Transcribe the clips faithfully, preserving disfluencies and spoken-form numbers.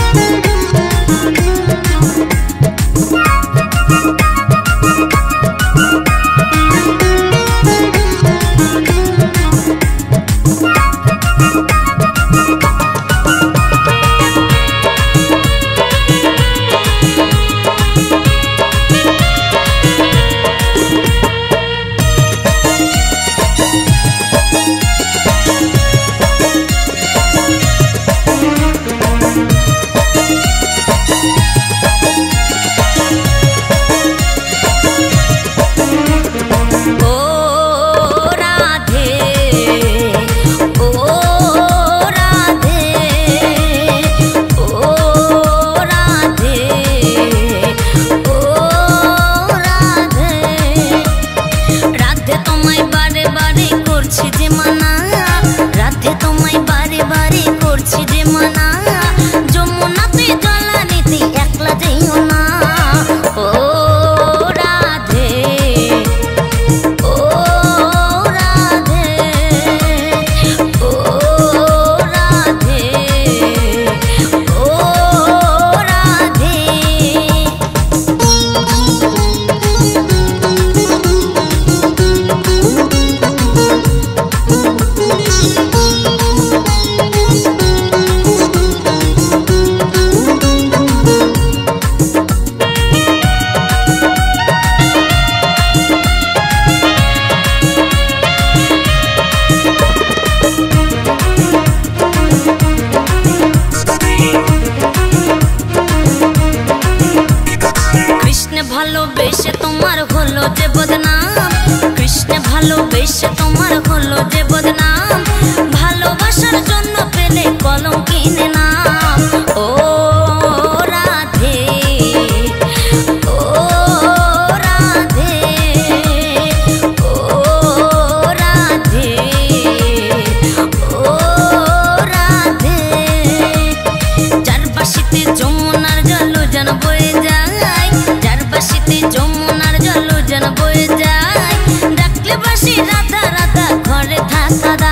ভালোবেসে তোমার হলো যে বদনাম, কৃষ্ণ ভালোবেসে তোমার হলো যে বদনাম, ভালোবাসার জন্য পেলে কলঙ্কিনী নাম। ও রাধে ও রাধে ও রাধে ও রাধে, যার বাসিতে যমুনার জল যেন বয়ে যায়, যার বাসিতে যমুনার জল যেন বয়ে যায়, ডাকলে বাসি রাধা রাধা ঘরে থাকা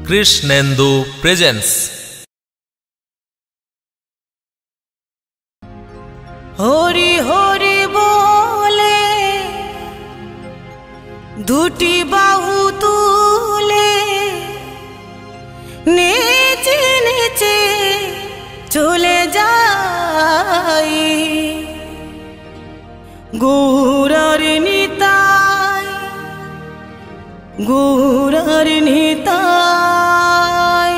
কৃষ্ণেন্দু প্রেজেন্স। হরি হরি বলে দুটি বাহু তুলে নেচে নেচে চলে যাই গৌরার নিতাই গৌরার নিতাই।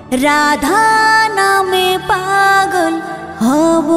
राधा नामे पागल हब।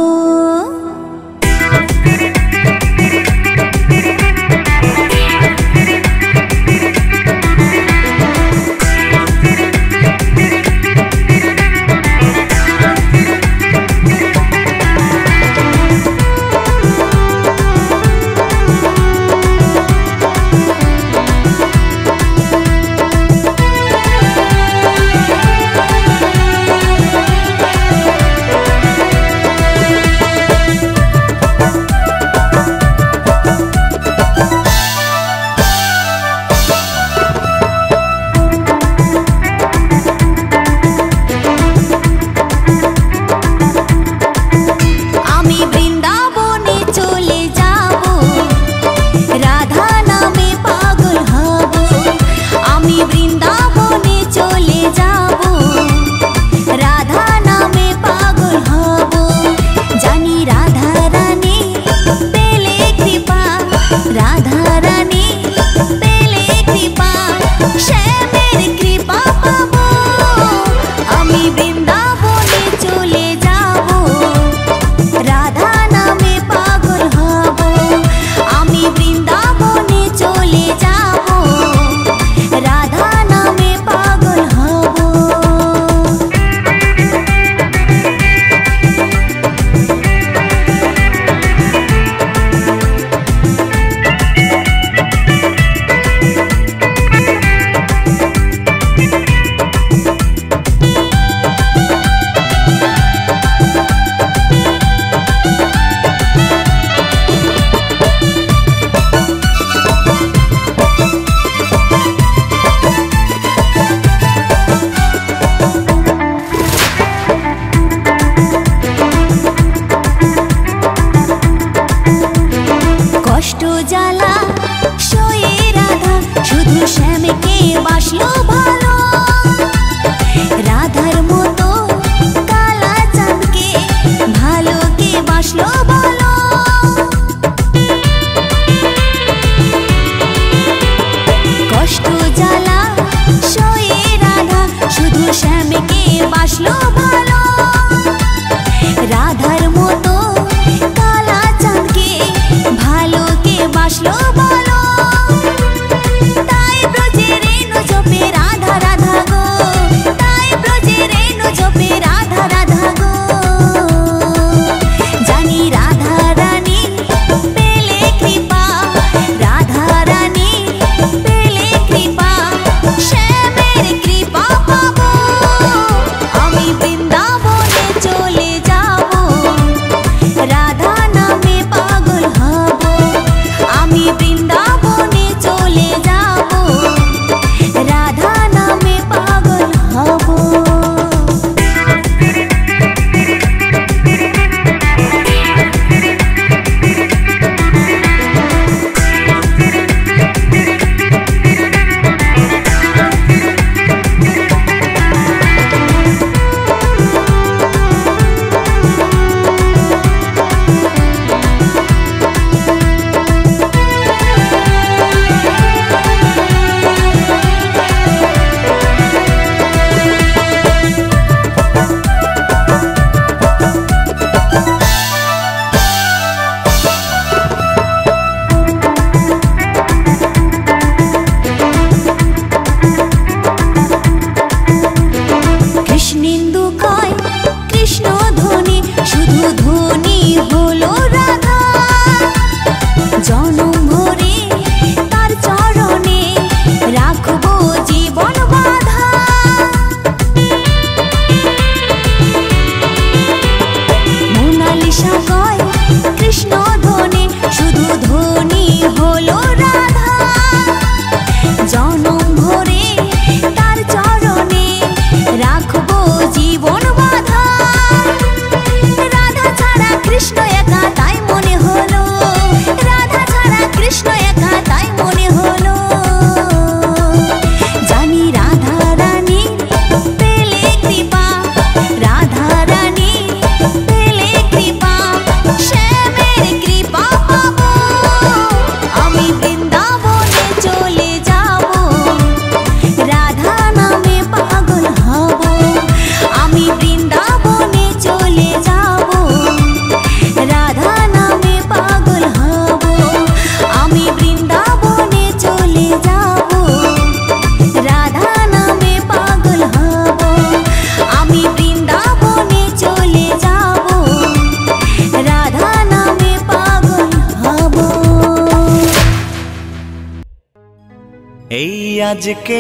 আজকে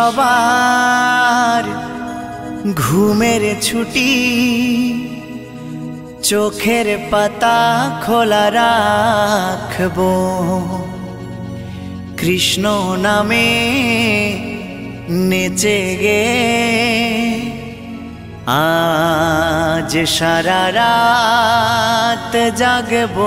সবার ঘুমের ছুটি, চোখের পাতা খোলা রাখবো, কৃষ্ণ নামে নেচে গে আজ সারা রাত জাগবো।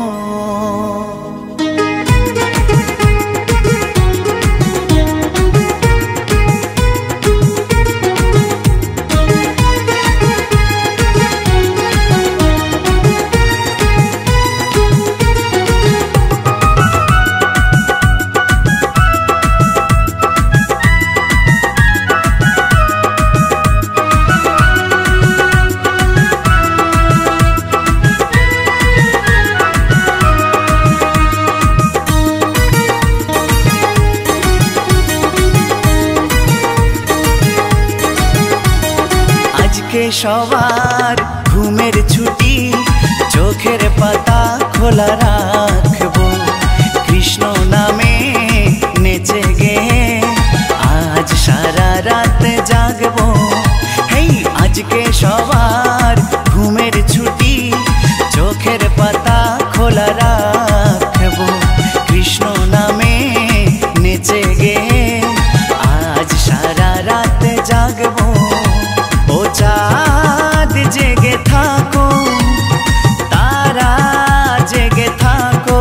সবার ঘুমের ছুটি, চোখের পাতা খোলা রাখবো, কৃষ্ণ নামে নেচে গে আজ সারা রাত জাগবো। হেই আজকে সবার ঘুমের ছুটি, চোখের পাতা খোলা রাখবো, কৃষ্ণ নামে নেচে গে আজ সারা রাত জাগবো। ও চাঁদ জেগে থাকো, তারা জেগে থাকো,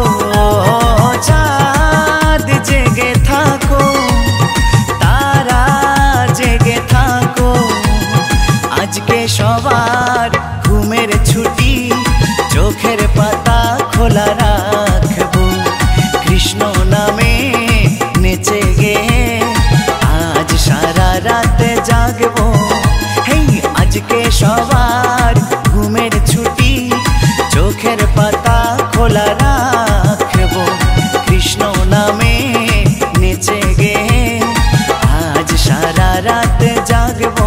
চাঁদ জেগে থাকো, তারা জেগে থাকো, আজকে সবার ঘুমের ছুটি, চোখের পাতা খোলা রাখবো, কৃষ্ণ নামে নেচে গে আজ সারা রাত জাগবো। আজকে সবার ঘুমের ছুটি, চোখের পাতা খোলা রাখবো, কৃষ্ণ নামে নেচে গে আজ সারা রাত জাগবো।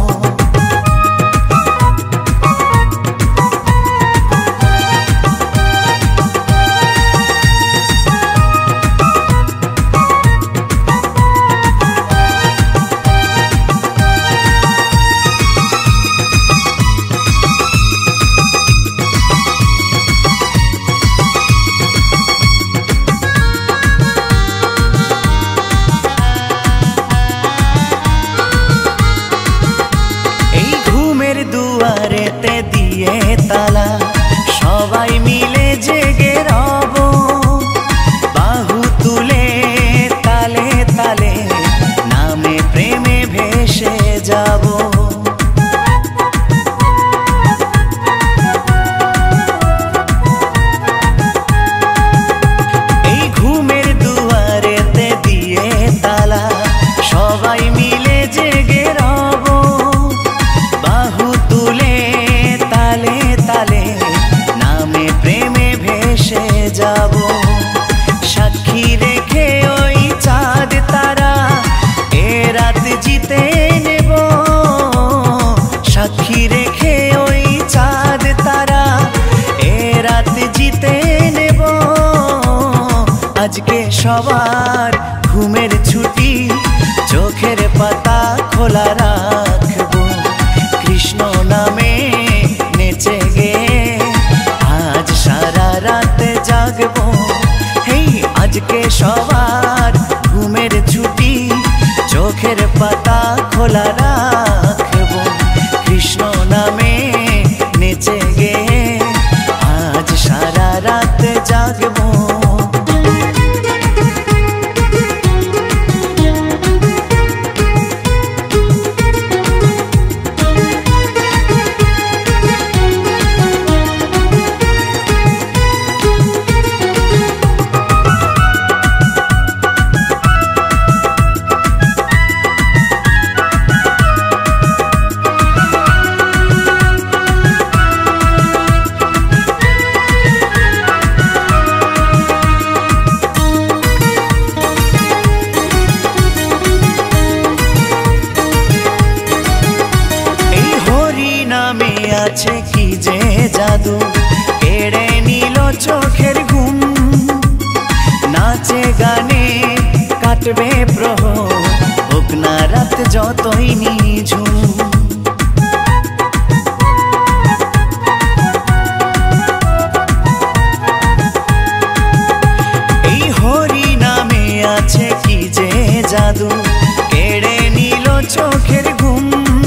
দুয়ারেতে দিয়ে তালা সবাই মিলে জেগে রব, বাহু তুলে তালে তালে নামে প্রেমে ভেসে যাব। এই ঘুমের দুয়ারেতে দিয়ে তালা সবাই মিলে জেগে রব, বাহু তুলে তালে তালে নামে প্রেমে ভেসে যাব। সাক্ষী রেখে ওই চাঁদ তারা এ রাত জিতে নেব, সাক্ষী রেখে ওই চাঁদ তারা এ রাত জিতে নেব। আজকে সবার ঘুমের ছুটি, চোখের পাতা খোলা রাখবো, কৃষ্ণ নামে নেচে গে আজ সারা রাত জাগবো। হেই আজকে সবার ঘুমের ছুটি, চোখের পাতা খোলা রাখবো, কৃষ্ণ নামে নেচে গে আজ সারা রাত জাগবো। আছে কি যে জাদু, কেড়ে নিল চোখের ঘুম, নাচে গানে কাটবে প্রহর রাত যতই নিঝুম। এই হরি নামে আছে কি যে জাদু, কেড়ে নিল চোখের ঘুম।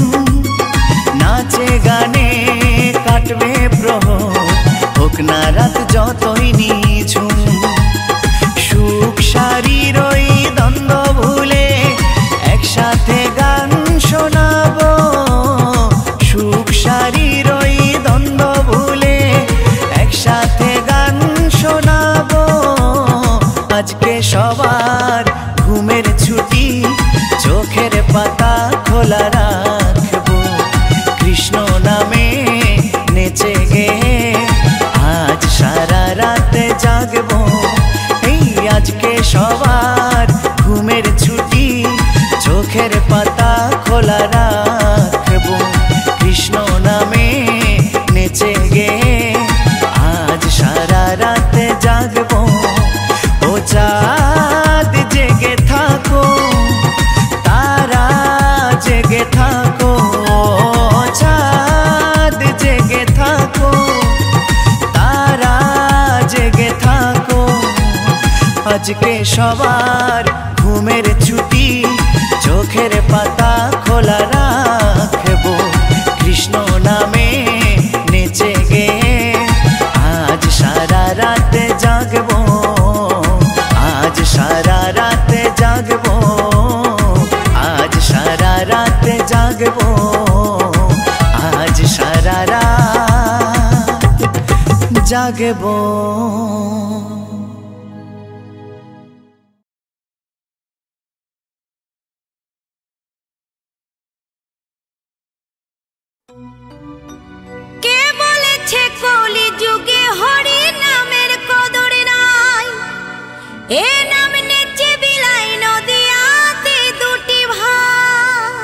নাচে গানে কাটবে প্রহর, হোক না রাত যতই নিঝুম। সুখ শারীর ওই দ্বন্দ্ব ভুলে একসাথে গান শোনাবো। সুখ শারীর ওই দ্বন্দ্ব ভুলে একসাথে গান শোনাবো। আজকে সবার ঘুমের ছুটি, চোখের পাতা খোলা রাখবো। কৃষ্ণ নামে নেচে গে আজ সারা রাত জাগবো। এই আজকে সবার ঘুমের ছুটি, চোখের পাতা খোলা রাখবো। কৃষ্ণ নামে নেচে গে আজ সারা রাত জাগবো। ও চাঁদ জেগে থাকো, তারা জেগে থাকো। চাঁদ জেগে থাকো, তারা জেগে থাকো। আজকে সবার ঘুমের ছুটি, চোখের পাতা খোলা রাখবো। কৃষ্ণ নামে নেচে গে আজ সারা রাত জাগবো। আজ সারা রাত জাগবো, আজ সারা রাত জাগবো। আজ সারা রাত জাগবো। কে বলেছে কলি যুগে হরি নামের কদর নাই? এ নাম নেচে বিলাই নদিয়াতে দুটি ভাই।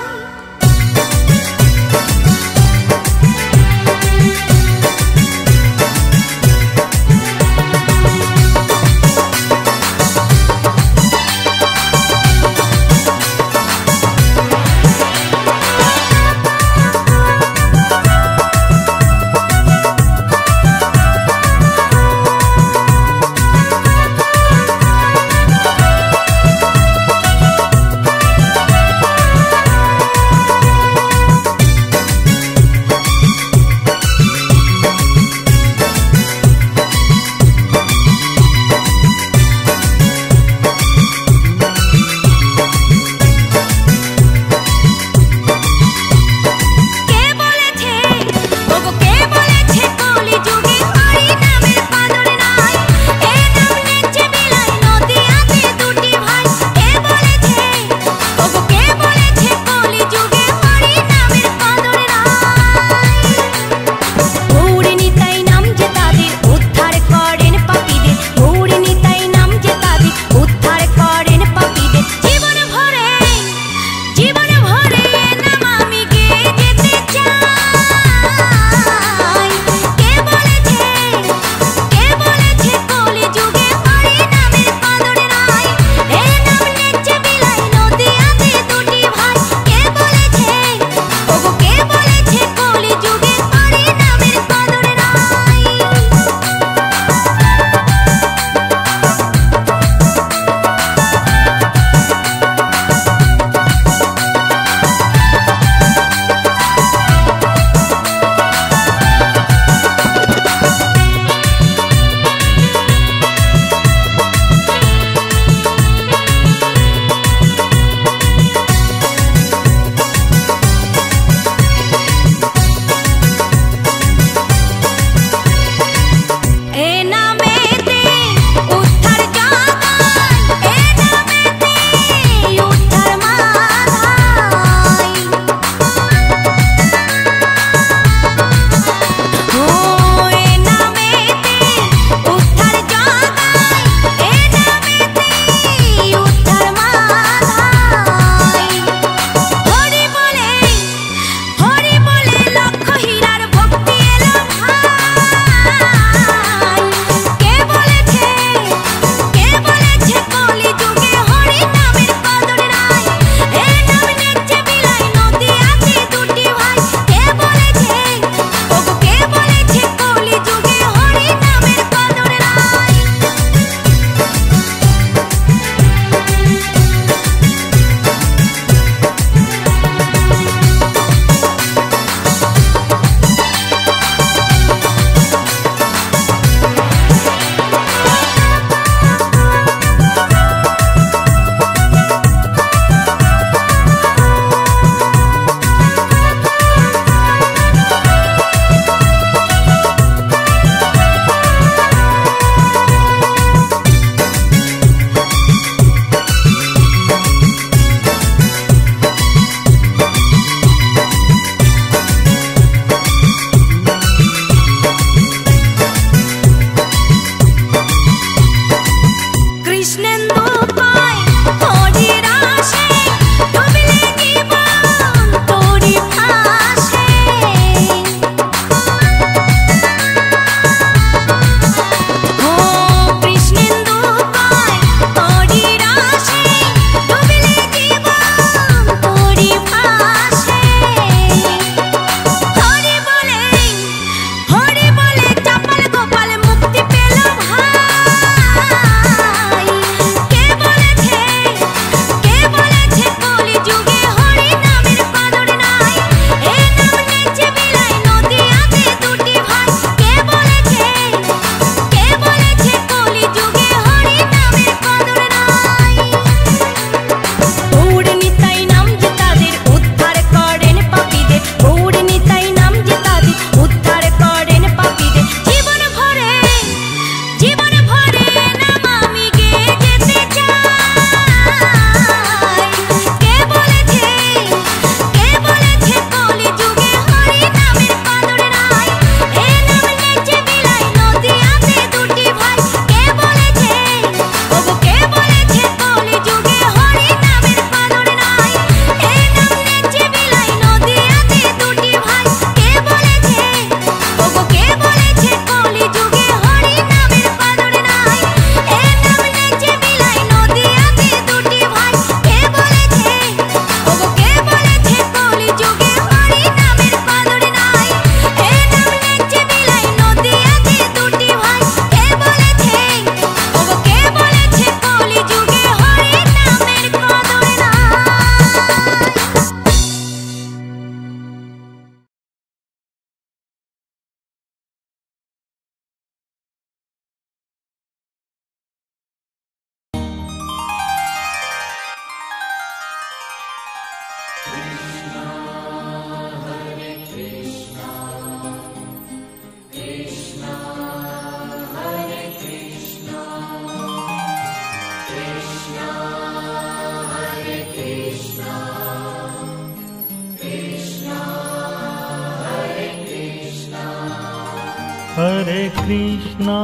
हरे कृष्णा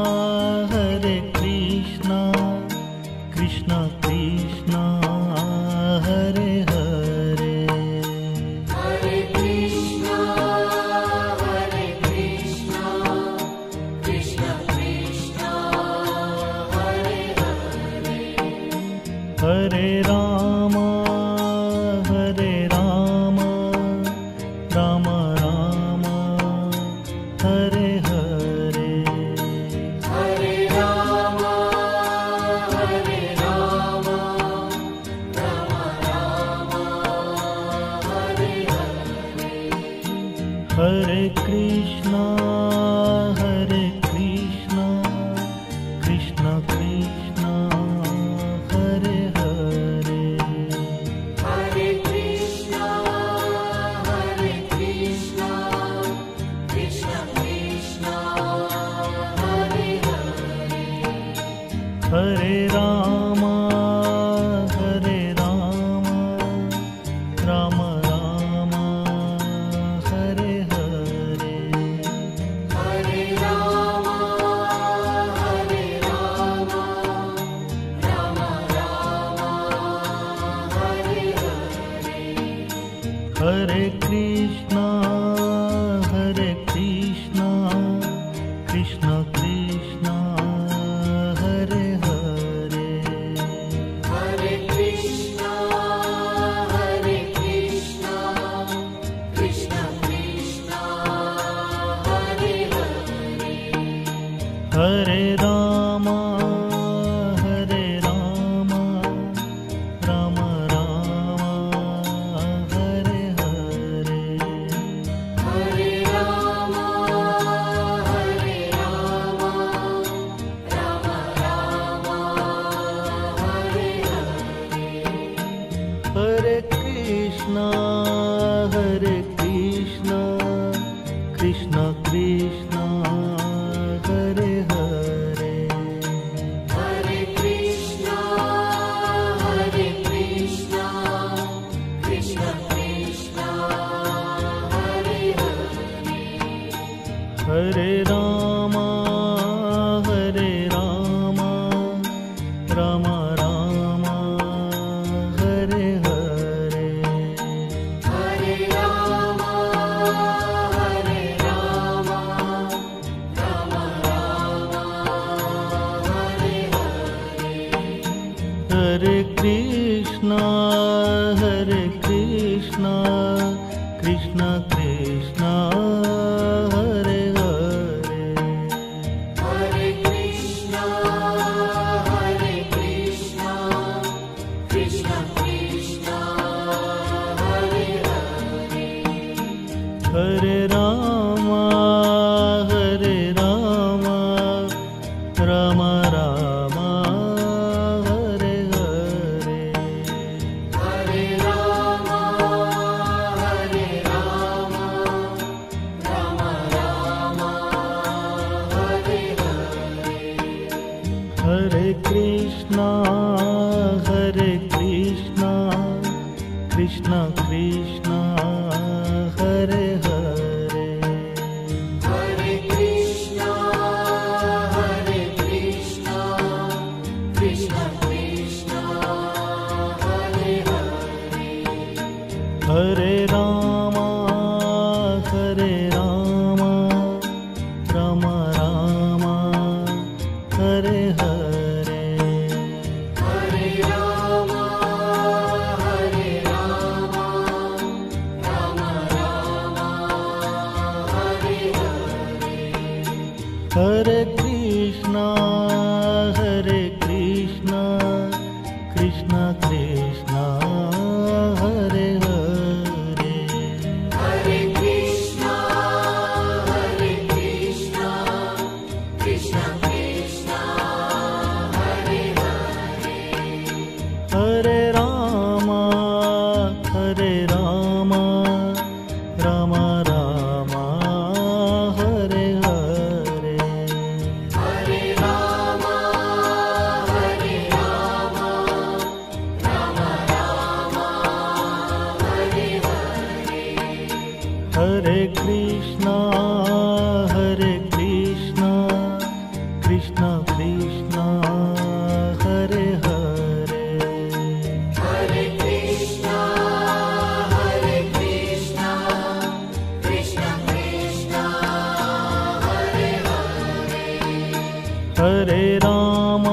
हरे कृष्णा कृष्णा कृष्णा हरे हरे हरे कृष्णा हरे कृष्णा कृष्णा कृष्णा हरे हरे हरे राम हरे राम राम राम हरे हरे हरे राम हरे राम राम राम हरे हरे हरे कृष्णा हरे कृष्णा कृष्णा कृष्णा हरे हरे हरे कृष्णा हरे कृष्णा कृष्णा कृष्णा हरे हरे हरे राम हरे राम राम राम हरे हरे हरे राम हरे राम राम राम हरे हरे हरे कृष्णा हरे कृष्णा कृष्णा कृष्णा हरे हरे हरे कृष्णा हरे कृष्णा कृष्णा कृष्णा हरे हरे हरे राम हरे राम राम राम हरे हरे हरे राम हरे राम राम राम हरे हरे हरे कृष्णा हरे कृष्णा कृष्णा कृष्णा हरे हरे हरे कृष्णा हरे कृष्णा कृष्णा कृष्णा हरे हरे हरे राम हरे राम राम राम हरे हरे हरे राम हरे राम राम राम हरे हरे हरे कृष्णा हरे कृष्णा कृष्णा कृष्णा हरे हरे हरे कृष्णा हरे कृष्णा कृष्णा कृष्णा हरे हरे हरे राम हरे राम राम राम हरे हरे हरे राम हरे राम राम राम हरे हरे हरे कृष्णा हरे कृष्णा कृष्णा कृष्णा हरे हरे हरे कृष्णा हरे कृष्णा कृष्णा कृष्णा हरे हरे हरे राम हरे राम राम राम हरे हरे हरे राम हरे राम राम राम हरे हरे हरे कृष्णा हरे कृष्णा कृष्णा कृष्णा हरे हरे हरे कृष्णा हरे कृष्णा कृष्णा कृष्णा हरे हरे हरे राम हरे राम राम राम हरे हरे हरे राम हरे राम राम राम हरे हरे हरे कृष्णा हरे कृष्णा हरे रामा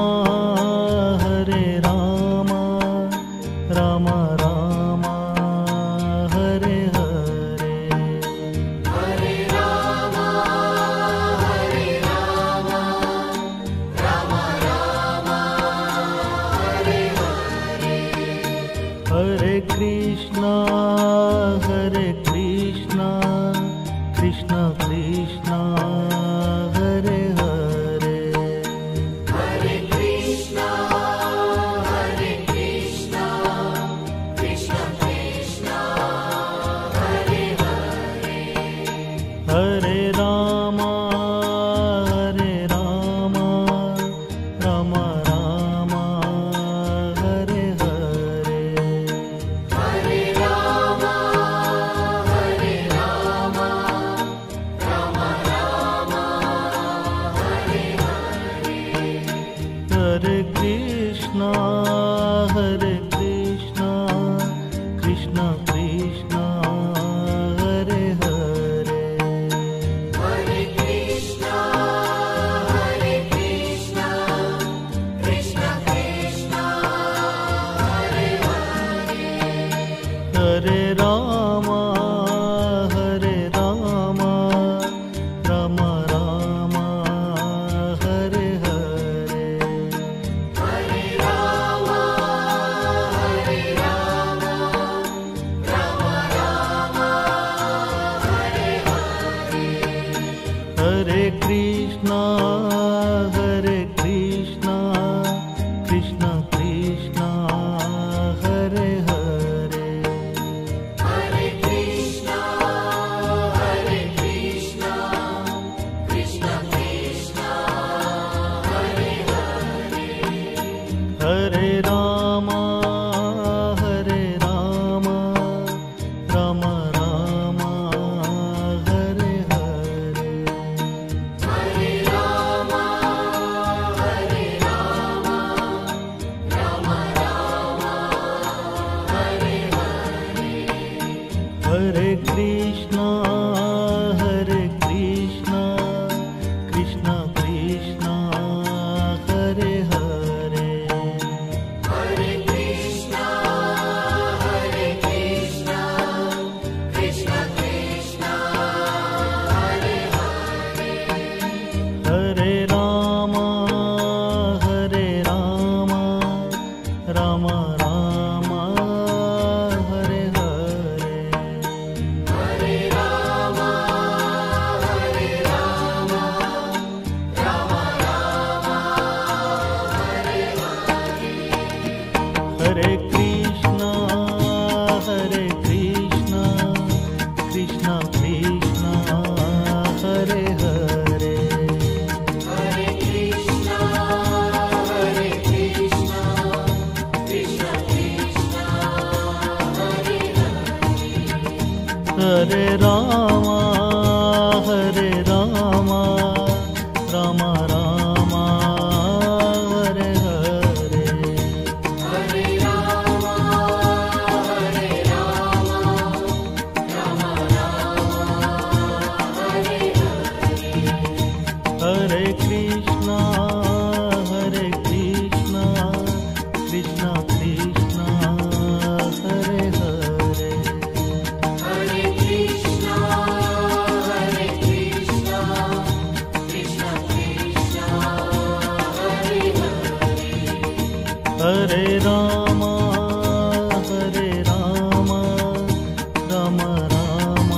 हरे रामा राम राम हरे हरे हरे राम हरे राम राम राम हरे हरे हरे कृष्णा हरे कृष्णा कृष्णा कृष्णा हरे हरे हरे कृष्णा हरे कृष्णा कृष्णा कृष्णा हरे हरे हरे रामा हरे रामा राम राम हरे हरे हरे राम हरे राम राम राम हरे हरे हरे कृष्णा हरे कृष्णा कृष्णा कृष्णा हरे हरे हरे कृष्णा हरे कृष्णा कृष्णा कृष्णा हरे हरे हरे रामा हरे रामा राम राम हरे हरे हरे राम हरे राम राम राम हरे हरे हरे कृष्णा हरे कृष्णा कृष्णा कृष्णा हरे हरे हरे कृष्णा हरे कृष्णा कृष्णा कृष्णा हरे हरे हरे रामा हरे रामा राम राम हरे हरे हरे राम हरे राम राम राम हरे हरे हरे कृष्णा हरे कृष्णा कृष्णा कृष्णा हरे हरे हरे कृष्णा हरे कृष्णा कृष्णा कृष्णा हरे हरे हरे रामा हरे रामा राम राम हरे हरे हरे राम हरे राम राम राम हरे हरे हरे कृष्णा हरे कृष्णा कृष्णा कृष्णा हरे हरे हरे कृष्णा हरे कृष्णा कृष्णा कृष्णा हरे हरे हरे रामा हरे रामा राम राम हरे हरे हरे राम हरे राम राम राम हरे हरे हरे कृष्णा हरे कृष्णा कृष्णा कृष्णा हरे हरे हरे कृष्णा हरे कृष्णा कृष्णा कृष्णा हरे हरे हरे रामा हरे रामा राम राम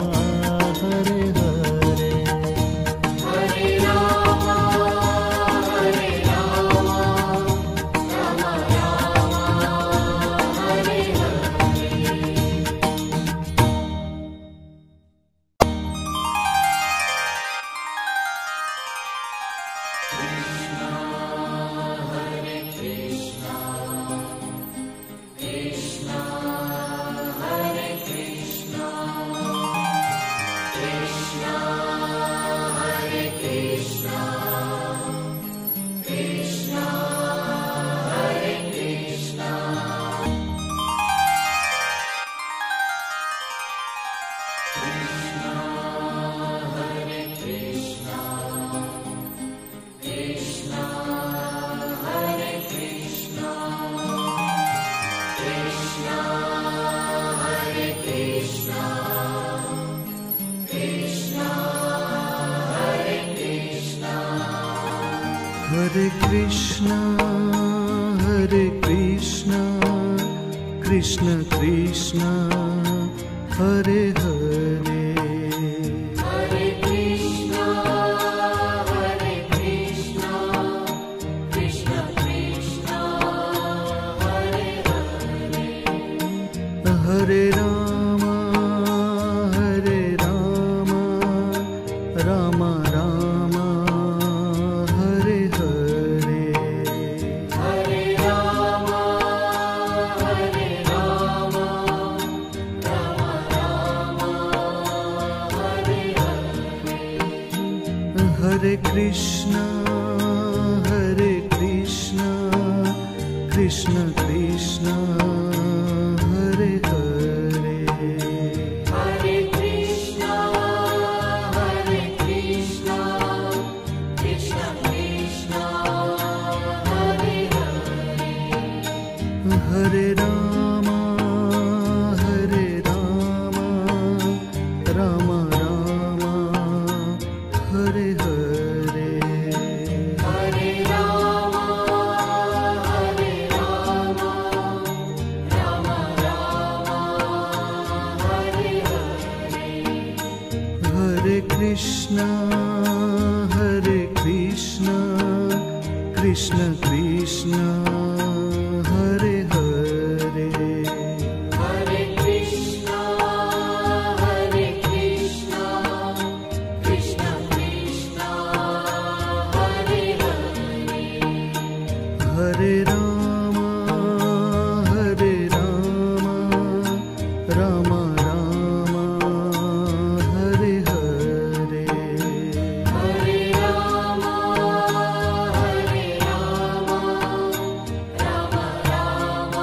हरे हरे हरे राम हरे Ram Ram Ram Hare Hare Krishna Hare Krishna, Hare Krishna, Krishna Krishna, Hare Hare. Hare Krishna, Hare Krishna, Krishna Krishna, Hare Hare. Hare Rama, Hare Rama, Rama Rama, Hare Hare. Hare Rama, Hare Rama, Rama Rama, Hare Hare. Hare Krishna, Hare Krishna, Krishna Krishna, Hare Hare. Hare Krishna, Hare Krishna, Krishna Krishna, Hare Hare. Hare Rama, Hare Rama, Rama Rama, Hare Hare. Hare Rama, Hare Rama, Rama Rama, Hare Hare. Hare Krishna, Hare Krishna, Krishna Krishna, Hare Hare. Hare Krishna, Hare Krishna, Krishna Krishna, Hare Hare. Hare Rama, Hare Rama, Rama Rama, Hare Hare. Hare Rama, Hare Rama, Rama Rama,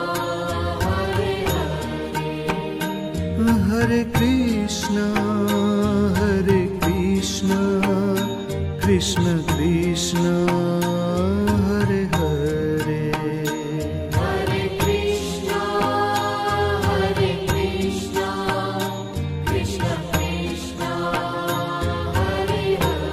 Hare Hare. Hare Krishna, Hare Krishna, Krishna Krishna, Hare Hare. Hare Krishna, Hare Krishna, Krishna Krishna, Hare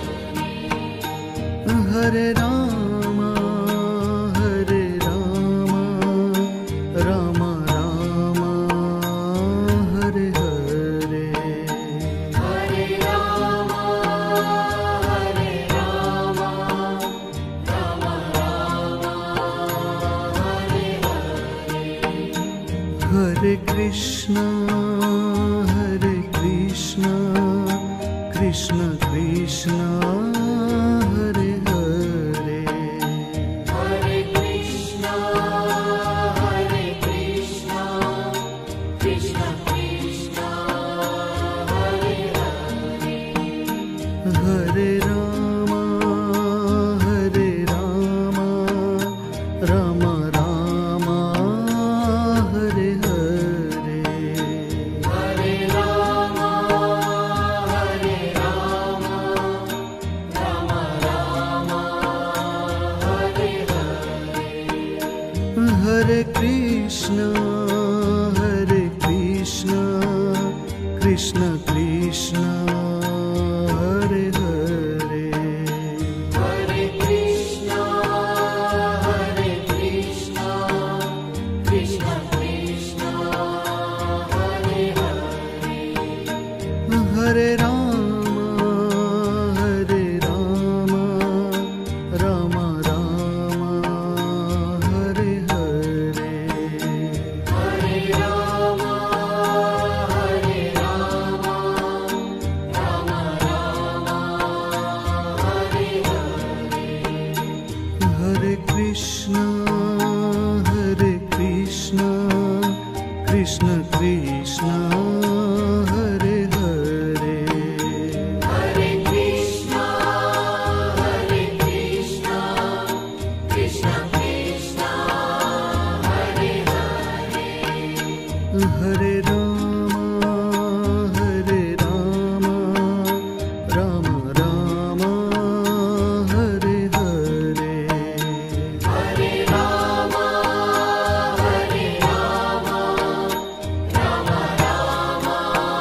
Hare. Hare Rama, Hare Rama, Rama Rama, Hare Hare. Hare Rama, Hare Rama, Rama Rama, Hare Hare. Hare Krishna, Hare Krishna, Krishna Krishna, Hare Hare. Hare Krishna, Hare Krishna, Krishna Krishna, Hare Hare. Hare Rama, Hare Rama, Rama Rama, Hare Hare. Hare Rama, Hare Rama, Rama Rama, Hare Hare. Hare Krishna, Hare Krishna, Krishna Krishna, Hare Hare. Hare Krishna, Hare Krishna, Krishna Krishna, Hare Hare. Hare Rama, Hare Rama, Rama Rama, Hare Hare. Hare Rama, Hare Rama, Rama Rama, Hare Hare. Hare Krishna, Hare Krishna, Krishna Krishna, Hare Hare. Hare Krishna, Hare Krishna, Krishna Krishna, Hare Hare. Hare Rama, Hare Rama, Rama Rama, Hare Hare. Hare Rama, Hare Rama, Rama Rama,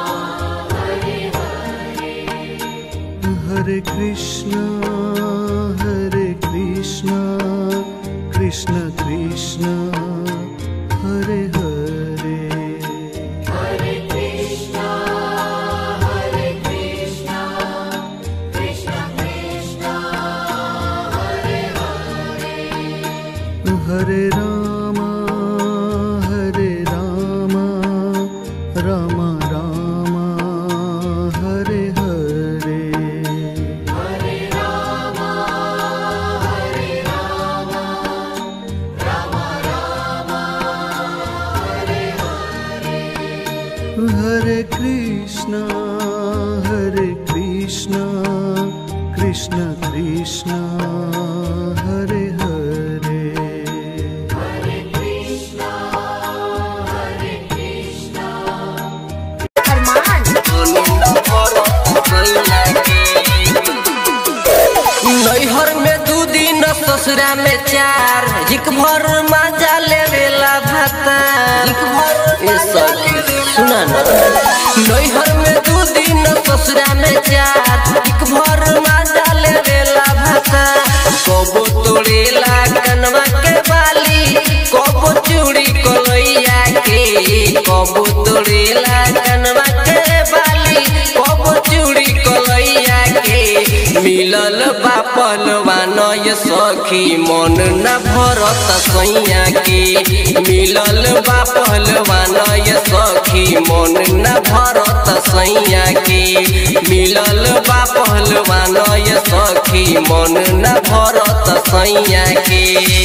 Hare Hare. Hare Krishna, Hare Krishna, Krishna Krishna Krishna Hare Hare Hare Krishna, Hare Krishna, Krishna Krishna, Hare Hare. हरे राम हरे Ram Ram Ram Hare Hare Hare Rama, Hare Rama, Rama Rama, Hare Hare. हरे कृष्ण हरे Krishna Krishna Krishna Hare Hare Hare Krishna, Hare Krishna. नैहर में दू दिन ससुरा में चार हिक भर मजा लेवेला भाता हिक भर ए सखी सुना ना नैहर में दू दिन ससुरा में चार हिक भर मजा लेवेला भाता कबो तोड़ेला कनवा के बाली कबो चूड़ी कलैया के कबो तोड़ेला कनवा के बाली कबो चूड़ी कलैया के मिलल बा पहलवान ये सखी मन न भरत सैया के मिलल बा पहलवान ये सखी मन न भरत सैया के मिलल बा पहलवान ये सखी मन न भरत सैया के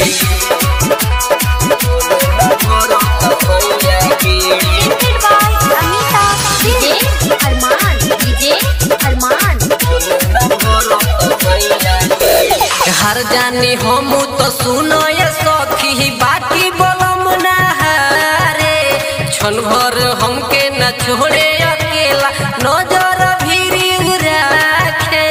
हर जानी हम तो सुनो ये सखी बाकी बोलम ना रे क्षण भर हमके न छोड़े अकेला नजर भीरी राखे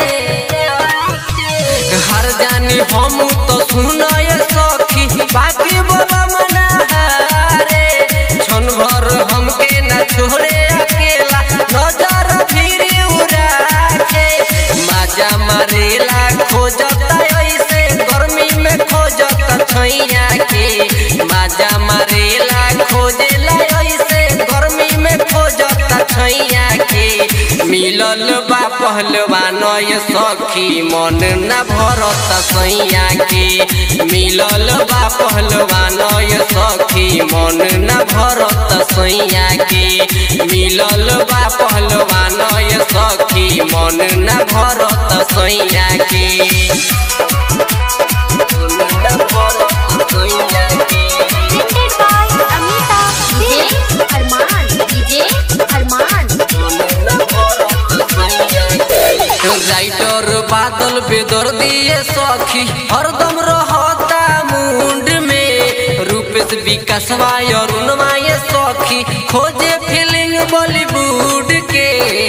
हर जानी हम तो सुनो ये सखी बाकी बोलम ना रे क्षण भर हमके न छोड़े अकेला नजर भीरी राखे मजा मारेला खोजता ऐसे गर्मी में खोजता छैया के मजा मारेला खोजेला ऐसे गर्मी में खोजता छैया के मिलल बा पहलवान ये सखी मन न भरत सैया के मिलल बा पहलवान ये सखी मन न भरत सैया के मिलल बा पहलवान ये सखी मन न भरत सैया के राइटर बादल बेदर दिए सखी हरदम रहता मुंड में रूपेश विकासवा अरुणवा ये सखी खोजे फीलिंग बॉलीवुड के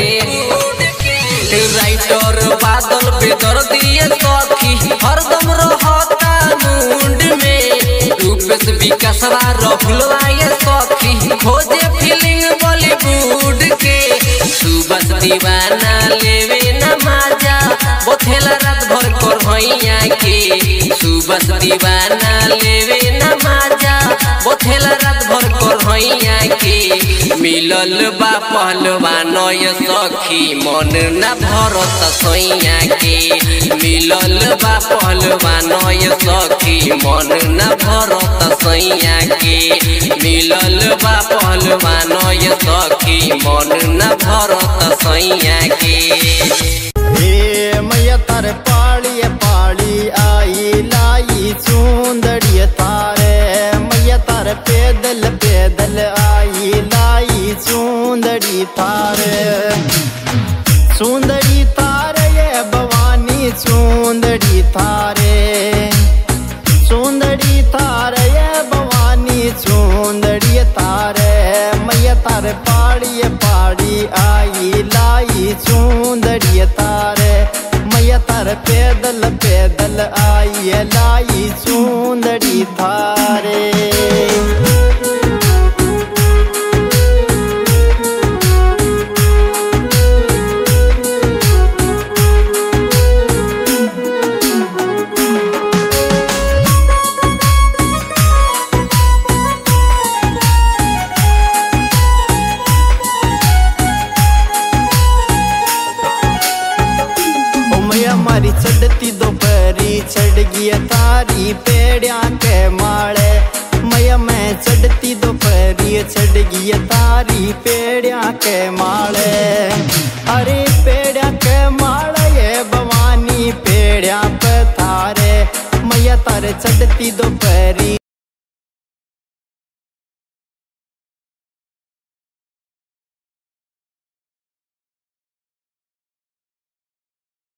राइटर बादल बेदर दिए सखी हरदम रहता मुंड में रूपेश विकासवा रहुलवा ये सखी खोजे फीलिंग बॉलीवुड के सुबह दीवाना लेवे न मजा बोथेला रात भर कर भैया के सुबह दीवाना लेवे न मजा बोथेला रात भर कर भैया के मिलल बा पहलवान ये सखी मन न भरत सैया के मिलल बा पहलवान ये सखी मन न भरत सैया के मिलल बा पहलवान ये सखी मन न भरत सैया के हे मैया तार पाड़ी पाड़ी आई लाई सुंदड़ी तारे मैया तार पैदल पैदल आई लाई सुंदड़ी तारे सुंदड़ी तारे ये भवानी सुंदड़ी तारे सुंदड़ी तारे ये भवानी सुंदड़ी तारे मैया तार पाड़ी पाड़ी आई लाई सुंदड़ी तारे मैया तार पैदल पैदल आई लाई सुंदड़ी तारे चढ़ती दोपहरी चढ़ गई तारी पेड़िया के माले। अरे पेड़िया के माले ये भवानी पेड़िया पे थारे मैया तारे चढ़ती दोपहरी।